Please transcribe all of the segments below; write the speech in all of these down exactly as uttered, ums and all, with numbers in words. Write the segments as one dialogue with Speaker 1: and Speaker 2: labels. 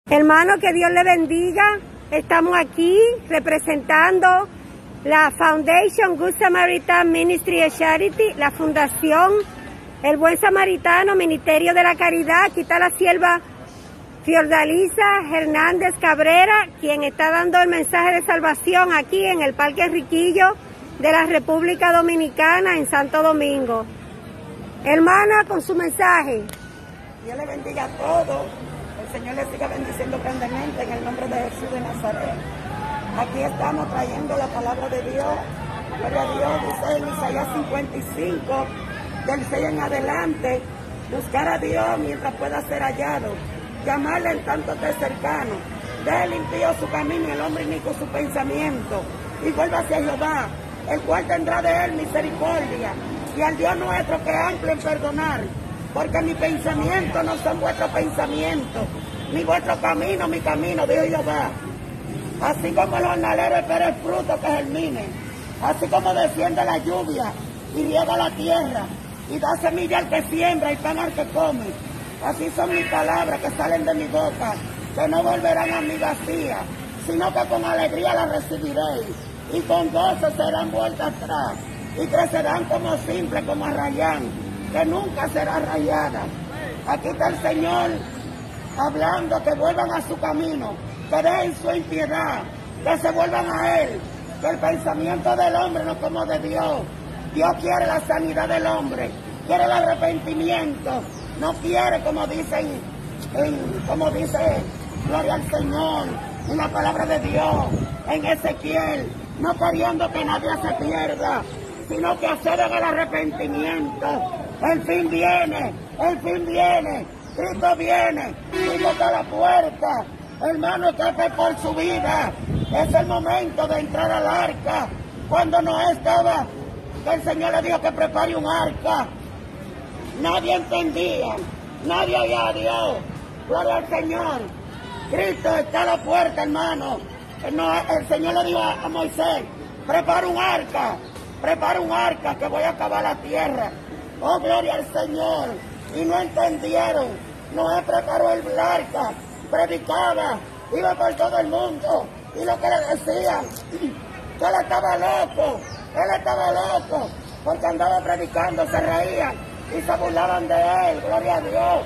Speaker 1: Hermano, que Dios le bendiga. Estamos aquí representando la Foundation Good Samaritan Ministry and Charity, la Fundación El Buen Samaritano, Ministerio de la Caridad. Aquí está la sierva Fiordalisa Hernández Cabrera, quien está dando el mensaje de salvación aquí en el Parque Riquillo de la República Dominicana, en Santo Domingo. Hermana, con su mensaje.
Speaker 2: Dios le bendiga a todos. El Señor le siga bendiciendo grandemente en el nombre de Jesús de Nazaret. Aquí estamos trayendo la palabra de Dios. Gloria a Dios, dice en Isaías cincuenta y cinco, del seis en adelante, buscar a Dios mientras pueda ser hallado, llamarle en tanto esté cercano. Deje limpio su camino y el hombre inico su pensamiento, y vuelva hacia Jehová, el cual tendrá de él misericordia, y al Dios nuestro que es amplio en perdonar, porque mi pensamiento no son vuestros pensamientos, ni vuestro camino, mi camino, dijo Jehová. Así como los jornaleros esperan el fruto que germine, así como desciende la lluvia y riega la tierra, y da semilla al que siembra y pan al que come, así son mis palabras que salen de mi boca, que no volverán a mí vacías, sino que con alegría las recibiréis, y con gozo serán vueltas atrás, y crecerán como simple, como arrayán, que nunca será rayada. Aquí está el Señor hablando que vuelvan a su camino, que dejen su impiedad, que se vuelvan a Él, que el pensamiento del hombre no es como de Dios. Dios quiere la sanidad del hombre, quiere el arrepentimiento, no quiere, como dicen, en, como dice, gloria al Señor, en la palabra de Dios, en Ezequiel, no queriendo que nadie se pierda, sino que accedan al arrepentimiento. El fin viene, el fin viene, Cristo viene, Cristo está a la puerta. Hermano, escape por su vida. Es el momento de entrar al arca. Cuando Noé estaba, que el Señor le dijo que prepare un arca, nadie entendía, nadie oía a Dios. Gloria al Señor. Cristo está a la puerta, hermano. No, el Señor le dijo a Moisés, prepara un arca, prepara un arca que voy a acabar la tierra. Oh, gloria al Señor. Y no entendieron. Noé preparó el arca, predicaba, iba por todo el mundo, y lo que le decían, que él estaba loco, él estaba loco, porque andaba predicando, se reían y se burlaban de él. Gloria a Dios,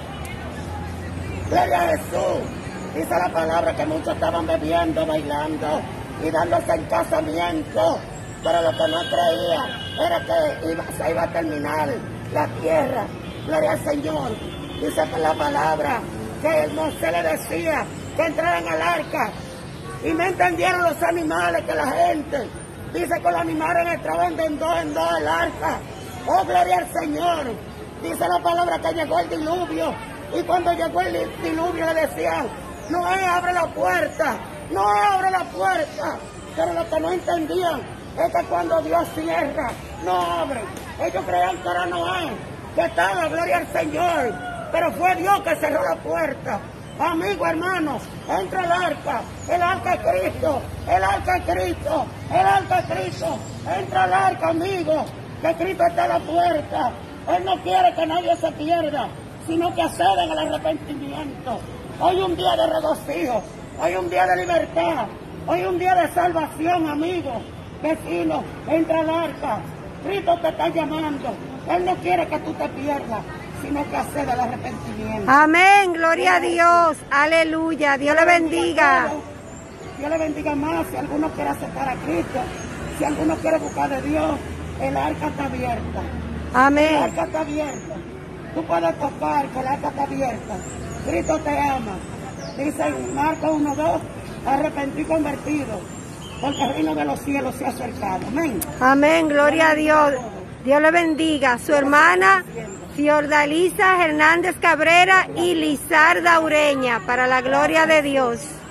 Speaker 2: gloria a Jesús. Dice la palabra que muchos estaban bebiendo, bailando y dándose en casamiento, pero lo que no creían era que iba, se iba a terminar la tierra. Gloria al Señor. Dice la palabra que el Moisés le decía que entraran al arca, y no entendieron los animales, que la gente, dice que los animales entraban de en dos en dos al arca. Oh, gloria al Señor. Dice la palabra que llegó el diluvio, y cuando llegó el diluvio le decían, Noé, abre la puerta, Noé, abre la puerta. Pero lo que no entendían es que cuando Dios cierra, no abre. Ellos creían que era Noé, que estaba, gloria al Señor, pero fue Dios que cerró la puerta. Amigo, hermano, entra el arca, el arca es Cristo, el arca es Cristo, el arca es Cristo, entra al arca, amigo, que Cristo está a la puerta. Él no quiere que nadie se pierda, sino que accedan al arrepentimiento. Hoy un día de regocijo, hoy un día de libertad, hoy un día de salvación, amigo, vecino, entra al arca. Cristo te está llamando, Él no quiere que tú te pierdas, sino que acceda al arrepentimiento.
Speaker 1: Amén, gloria a Dios, aleluya, Dios le bendiga.
Speaker 2: Dios le bendiga más. Si alguno quiere aceptar a Cristo, si alguno quiere buscar de Dios, el arca está abierta.
Speaker 1: Amén.
Speaker 2: El arca está abierta. Tú puedes tocar que el arca está abierta. Cristo te ama. Dice en Marcos uno dos, arrepentido y convertido, porque el reino de los cielos se ha acercado. Amén.
Speaker 1: Amén, gloria a Dios. Dios le bendiga. Su hermana Fiordalisa Hernández Cabrera y Lizarda Ureña, para la gloria de Dios.